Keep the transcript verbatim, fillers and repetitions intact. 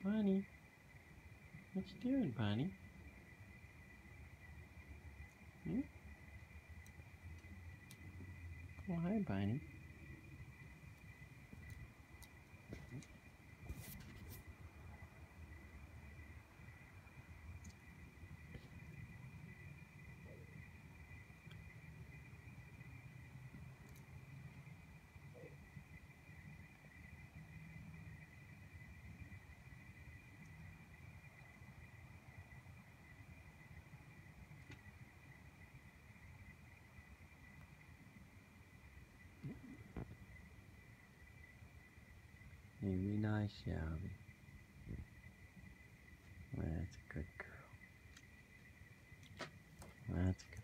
Bonnie, what you doing, Bonnie? Hmm? Oh, hi, Bonnie. You be nice, Shelby. That's a good girl. That's